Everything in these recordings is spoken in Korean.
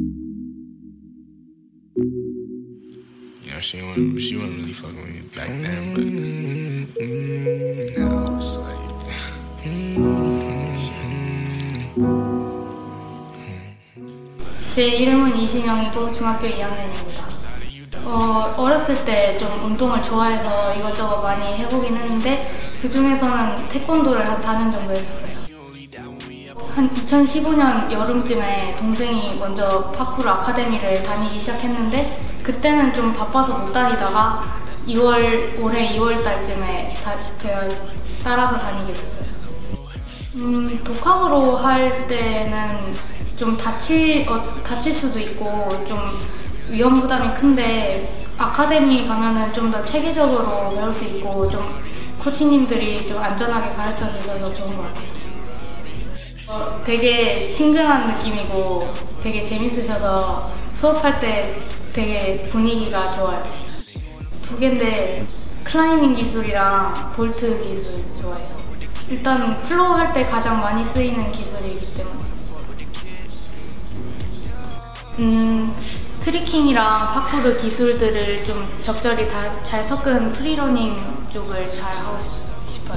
You know, she wasn't really fucking with me back then, but now it's like. 제 이름은 이신영이고 중학교 2학년입니다. 어렸을 때 좀 운동을 좋아해서 이것저것 많이 해보긴 했는데 그 중에서는 태권도를 한 4년 정도 했었어요. 한 2015년 여름쯤에 동생이 먼저 파쿠르 아카데미를 다니기 시작했는데 그때는 좀 바빠서 못 다니다가 올해 2월 달쯤에 제가 따라서 다니게 됐어요. 독학으로 할 때는 좀 다칠 수도 있고 좀 위험 부담이 큰데 아카데미 가면은 좀 더 체계적으로 배울 수 있고 좀 코치님들이 좀 안전하게 가르쳐 주셔서 좋은 것 같아요. 되게 친근한 느낌이고 되게 재밌으셔서 수업할 때 되게 분위기가 좋아요. 두 개인데 클라이밍 기술이랑 볼트 기술 좋아해요. 일단 플로우 할 때 가장 많이 쓰이는 기술이기 때문에 트리킹이랑 파쿠르 기술들을 좀 적절히 다 잘 섞은 프리러닝 쪽을 잘 하고 싶어요.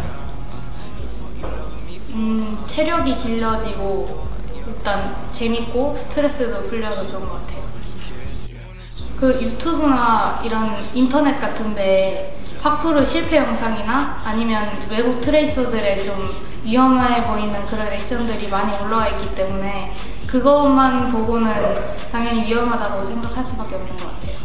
체력이 길러지고 일단 재밌고 스트레스도 풀려서 좋은 것 같아요. 그 유튜브나 이런 인터넷 같은데 파쿠르 실패 영상이나 아니면 외국 트레이서들의 좀 위험해 보이는 그런 액션들이 많이 올라와 있기 때문에 그것만 보고는 당연히 위험하다고 생각할 수밖에 없는 것 같아요.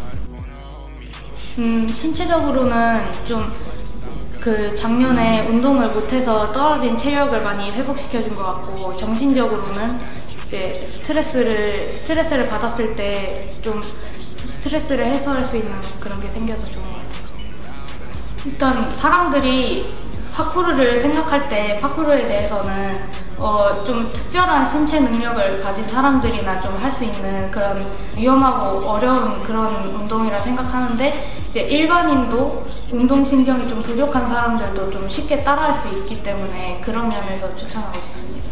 신체적으로는 좀 그 작년에 운동을 못해서 떨어진 체력을 많이 회복시켜준 것 같고 정신적으로는 이제 스트레스를 받았을 때 좀 스트레스를 해소할 수 있는 그런 게 생겨서 좋은 것 같아요. 일단 사람들이 파쿠르를 생각할 때 파쿠르에 대해서는 좀 특별한 신체 능력을 가진 사람들이나 좀 할 수 있는 그런 위험하고 어려운 그런 운동이라 생각하는데 이제 일반인도 운동신경이 좀 부족한 사람들도 좀 쉽게 따라할 수 있기 때문에 그런 면에서 추천하고 싶습니다.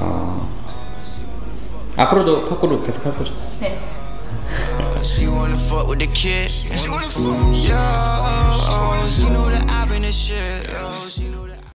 앞으로도 파쿠르 계속 할 거죠? 네. She wanna fuck with the kid. She wanna fuck, yeah. She know that I've been the shit.